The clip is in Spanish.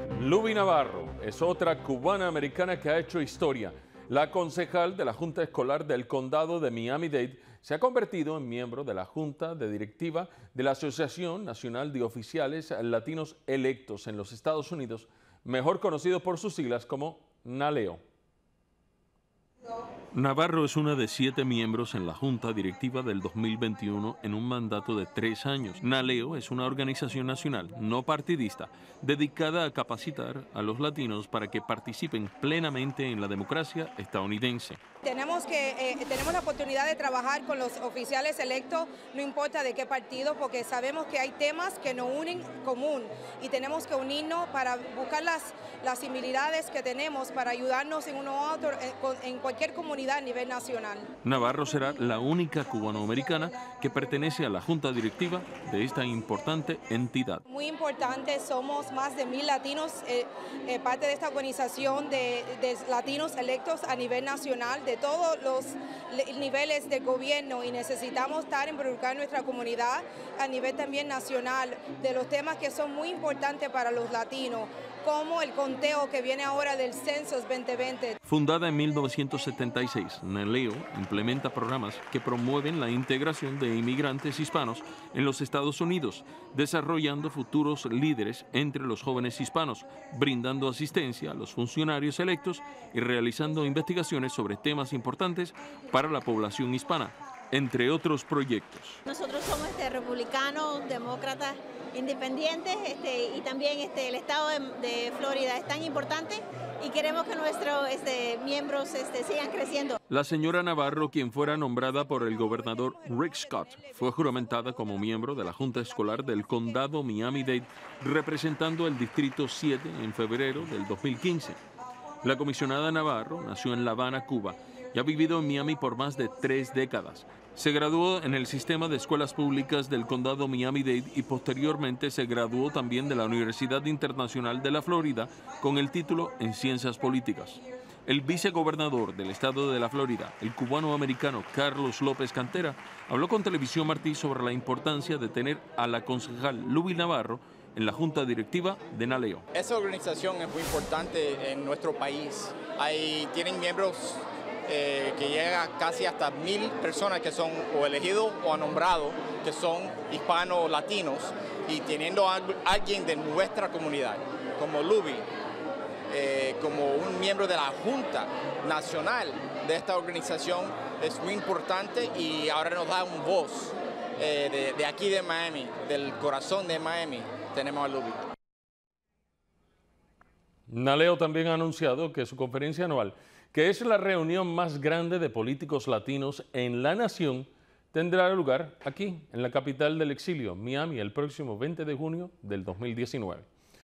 Luby Navarro es otra cubana-americana que ha hecho historia. La concejal de la Junta Escolar del Condado de Miami-Dade se ha convertido en miembro de la Junta de Directiva de la Asociación Nacional de Oficiales Latinos Electos en los Estados Unidos, mejor conocido por sus siglas como NALEO. Navarro es una de 7 miembros en la Junta Directiva del 2021 en un mandato de 3 años. NALEO es una organización nacional no partidista dedicada a capacitar a los latinos para que participen plenamente en la democracia estadounidense. Tenemos la oportunidad de trabajar con los oficiales electos, no importa de qué partido, porque sabemos que hay temas que nos unen común y tenemos que unirnos para buscar las similitudes que tenemos para ayudarnos en uno u otro en cualquier comunidad a nivel nacional. Navarro será la única cubanoamericana que pertenece a la Junta Directiva de esta importante entidad. Muy importante, somos más de 1000 latinos, parte de esta organización de latinos electos a nivel nacional, de todos los niveles de gobierno, y necesitamos estar involucrados en nuestra comunidad a nivel también nacional, de los temas que son muy importantes para los latinos, como el conteo que viene ahora del Census 2020. Fundada en 1976, NALEO implementa programas que promueven la integración de inmigrantes hispanos en los Estados Unidos, desarrollando futuros líderes entre los jóvenes hispanos, brindando asistencia a los funcionarios electos y realizando investigaciones sobre temas importantes para la población hispana, entre otros proyectos. Nosotros somos republicanos, demócratas, independientes, y también el estado de Florida es tan importante y queremos que nuestros miembros sigan creciendo. La señora Navarro, quien fuera nombrada por el gobernador Rick Scott, fue juramentada como miembro de la Junta Escolar del Condado Miami-Dade, representando el Distrito 7 en febrero del 2015. La comisionada Navarro nació en La Habana, Cuba, y ha vivido en Miami por más de 3 décadas. Se graduó en el sistema de escuelas públicas del condado Miami-Dade y posteriormente se graduó también de la Universidad Internacional de la Florida con el título en Ciencias Políticas. El vicegobernador del estado de la Florida, el cubano-americano Carlos López Cantera, habló con Televisión Martí sobre la importancia de tener a la concejal Luby Navarro en la Junta Directiva de NALEO. Esa organización es muy importante en nuestro país. Tienen miembros que llega casi hasta 1000 personas que son o elegidos o nombrados, que son hispanos latinos, y teniendo a alguien de nuestra comunidad, como Luby, como un miembro de la Junta Nacional de esta organización, es muy importante y ahora nos da un voz de aquí de Miami, del corazón de Miami, tenemos a Luby. NALEO también ha anunciado que su conferencia anual, que es la reunión más grande de políticos latinos en la nación, tendrá lugar aquí, en la capital del exilio, Miami, el próximo 20 de junio del 2019.